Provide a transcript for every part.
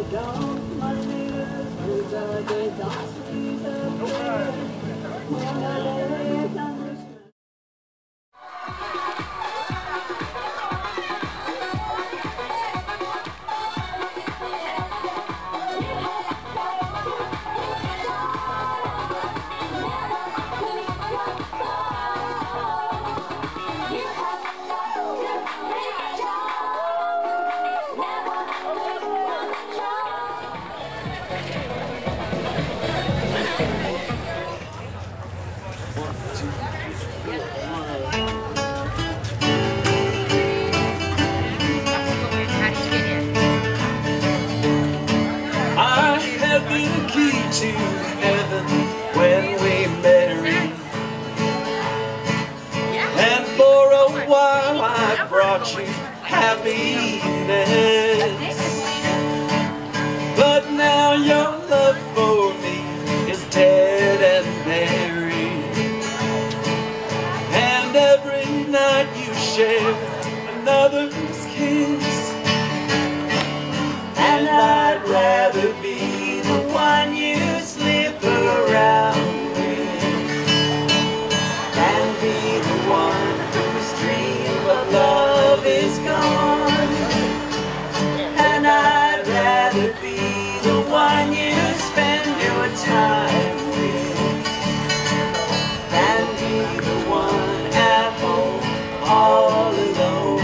To heaven when we married, and for a while I brought you happiness, but now your love for me is dead and buried, and every night you share another's kiss, and I'd rather be the one you slip around with and be the one whose dream of love is gone. And I'd rather be the one you spend your time with than be the one at home all alone.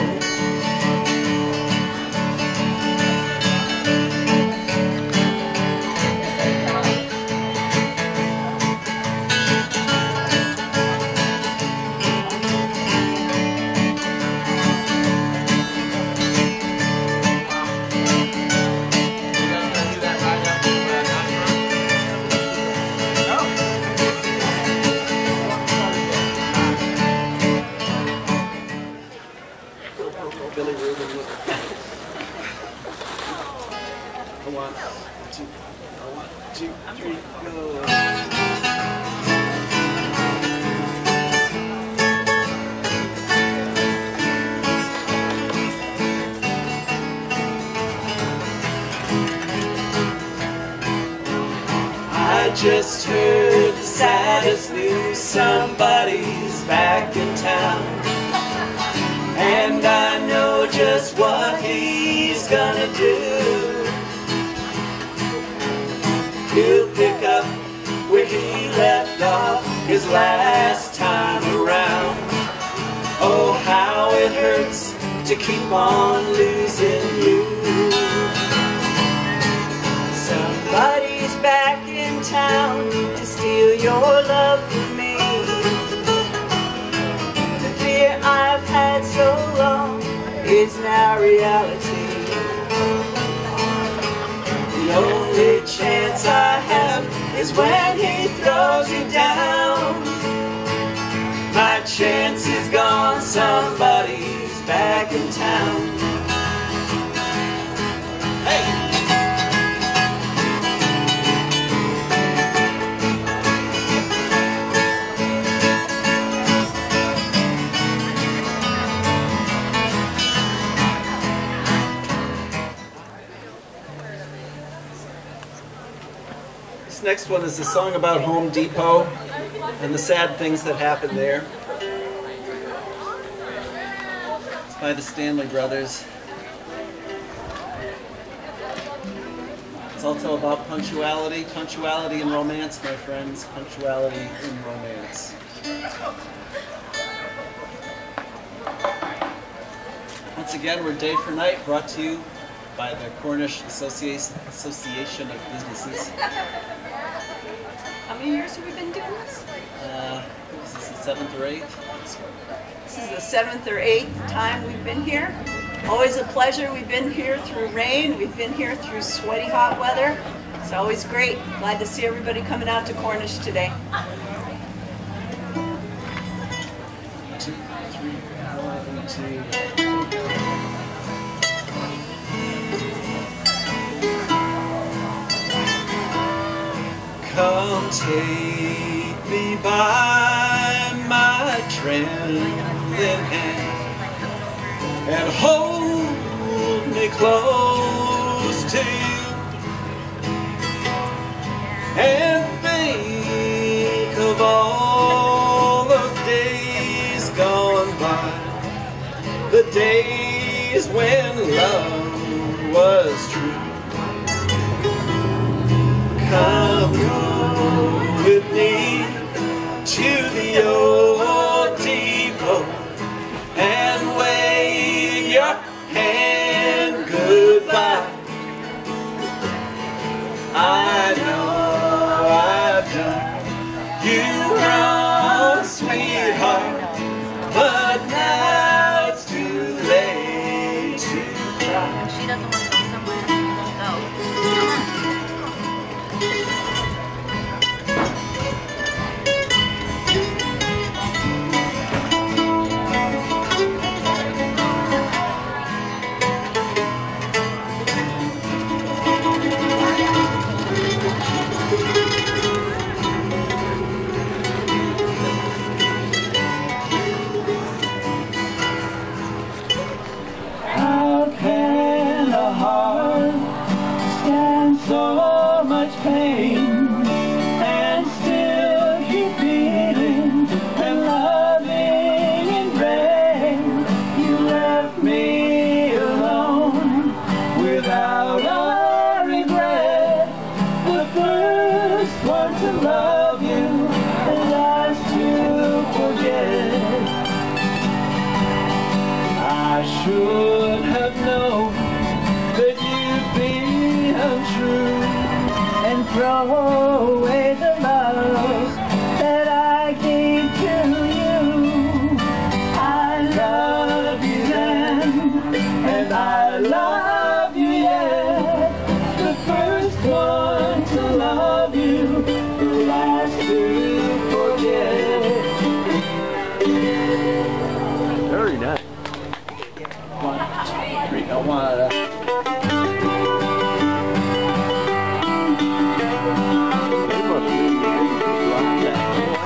One, two, three, go. I just heard the saddest news, somebody's back in town, and I know just what he's gonna do. He'll pick up where he left off his last time around. Oh, how it hurts to keep on losing you. Somebody's back in town to steal your love from me. The fear I've had so long is now reality. The only chance I have is when he throws you down. My chance is gone, somebody's back in town. Hey! This next one is a song about Home Depot and the sad things that happen there. It's by the Stanley Brothers. It's also about punctuality. Punctuality in romance, my friends. Punctuality in romance. Once again, we're Day for Night, brought to you by the Cornish Association of Businesses. How many years have we been doing this? This is the 7th or 8th. This is the 7th or 8th time we've been here. Always a pleasure. We've been here through rain. We've been here through sweaty hot weather. It's always great. Glad to see everybody coming out to Cornish today. 2, 3, 1, 2. Come take me by my trembling hand and hold me close to you. and think of all those days gone by, the days when love was true. Come with me to the old depot and wave your hand goodbye. I know I've done you wrong, sweetheart, but now it's too late to cry. She doesn't want to go somewhere. Go. How can a heart stand so much pain and still keep beating and loving in vain? You left me alone without a regret, the first one to love you, the last to forget. I should have known that you'd be untrue and throw away the love that I gave to you. I love you then, and I love you yet. The first one to love you, the last to forget. Very nice. 1, 2, 3, I want to. They must be like that.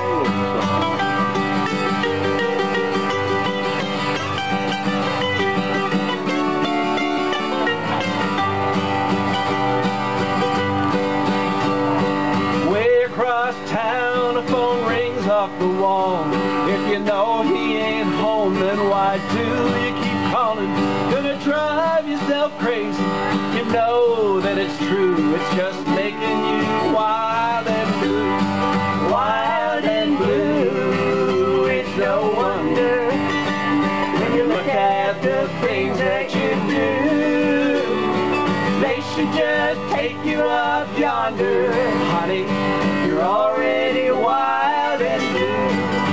Way across town, a phone rings off the wall. If you know he ain't home, then why do you keep calling? Gonna drive yourself crazy. You know that it's true. It's just making you wild and blue. Wild and blue. It's no wonder when you look at the things that you do. They should just take you up yonder. Honey, you're already wild and blue.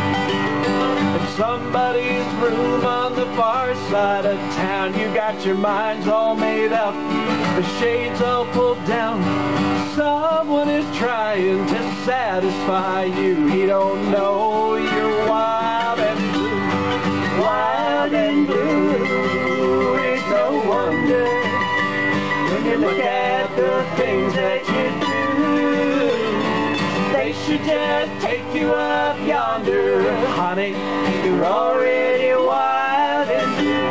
Somebody's room on the far side of town. You got your minds all made up, the shades all pulled down. Someone is trying to satisfy you. He don't know you're wild and blue. Wild and blue. It's no wonder when you look at the things that you do. They should just take you up yonder. Honey, you're already wild and blue.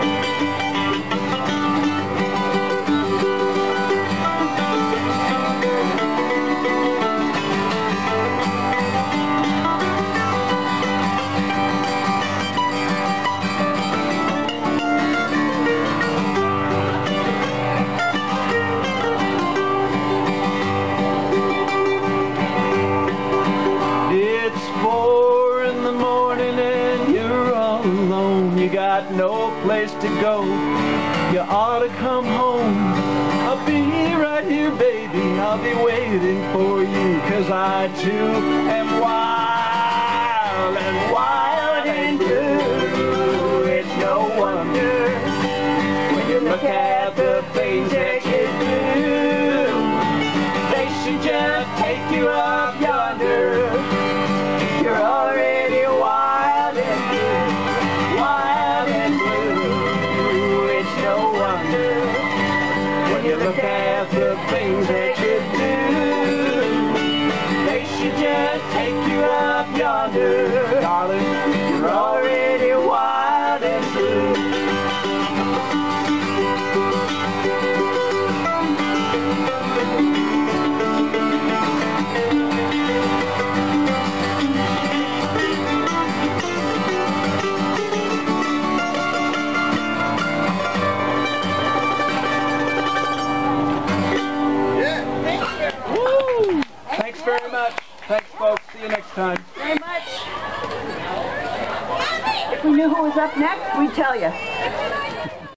It's 4 in the morning and you're all alone. You got no place to go. You ought to come home. I'll be right here, baby. I'll be waiting for you. 'Cause I too am wild and blue. It's no wonder when you look at the things that you do. They should just take you up yonder. You're already wild and blue. Wild and blue. It's no wonder when you look at the things that you do. They should just take you up yonder. Darling, you're already wild and blue. If we knew who was up next, we'd tell you.